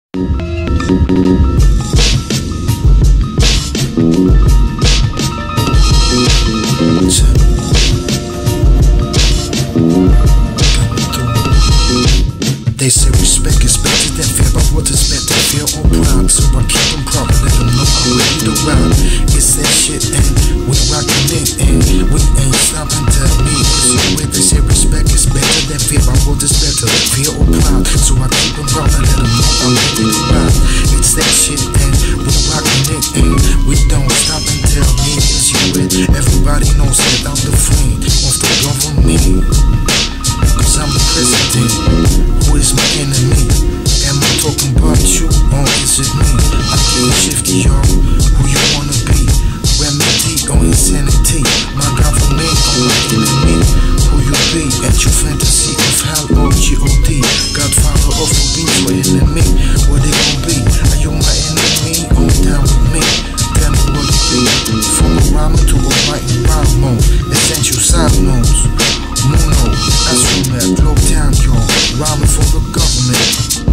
They say respect is better than fear, but what is better, fear or pride? So I keep them proud, let them know I'm ready to ride. It's that shit and we rockin' it and we ain't stopping till me. They say respect is better than fear, but what is better, fear or pride? So I keep them proud and let them know I'm ready to ride. It's that shit and we rockin' it and we don't stop until me is you with. Everybody knows that I'm the friend of the government, cause I'm the president. Who is my enemy? Am I talking about you or is it me? I'm getting shifty, yo. Who you wanna be? Remedy or insanity? My government or my enemy? Who you be? At your fantasy of hell or G.O.D. Godfather of the beat for enemy. What they gon' be? Are you my enemy or down with me? Tell me what you be. From a rhyming to a writing rhyme mode. Essential side notes. Mono, that's from that globe town, yo. Rhyming for the government,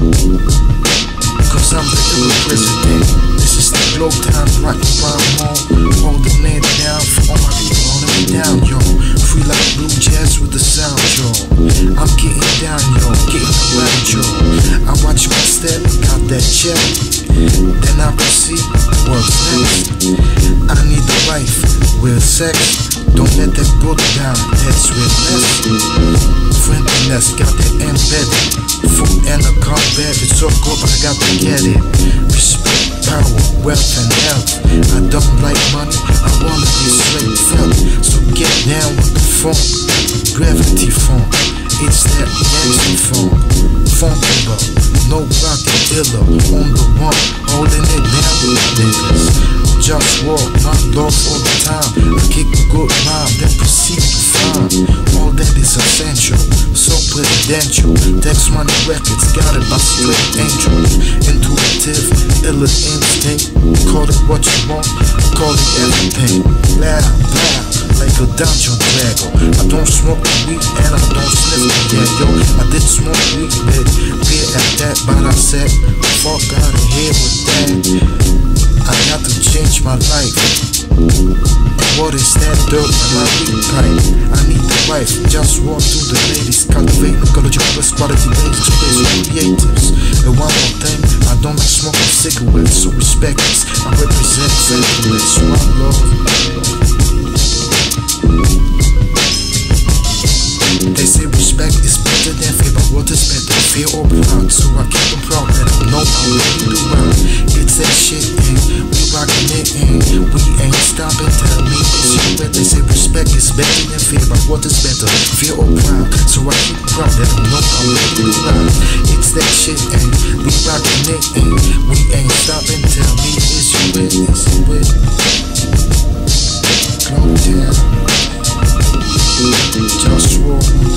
cause I'm the ill president. This is the globe town, right rhyme mode. Holding it down for all my people, holding me down, yo. Free like blue jazz with the sound, yo. I'm getting down, yo, getting around, yo. I watch my step, got that check, then I proceed, what's next? I need a wife with sex. Don't let that go down, that's realness. Friendliness, got that embedded. Food and a car bed, it's so good, but I got to get it. Respect, power, wealth and health. I don't like money, I wanna be straight felt. So get down with the funk, gravity funk. It's that gangster funk, Funkula, no rockin' iller. On the one, holding it down with niggas. JustWar, my love all the time. I kick a good rhyme, then proceed to find all that is essential, so presidential. Text Money Records, got it by straight angels. Intuitive, iller instinct. Call it what you want, call it everything. Loud, loud, like a dungeon dragon. I don't smoke weed and I don't sniff it, yeah, yo. I did smoke weed, but beer at that, but I said, fuck out of here with that. I got to change my life. And what is that dirt in my weed pipe? I need the wife, just walk through the ladies. Cultivate ecological plus quality ladies, space creatives. And one more thing, I don't like smoking cigarettes, so respect this. I represent faithfulness, one love. They say respect is better than fear, but what is better, fear or pride? So I keep them proud, let them know I'm ready to run. It's that shit and we rockin' it and we ain't stopping. Tell me is you bet. They say respect is better than fear, but what is better, fear or pride? So I keep them proud, let them know I'm ready to run. It's that shit and we rockin' it and we ain't stopping. Tell me is you bet, is you bet. Globe down, JustWar.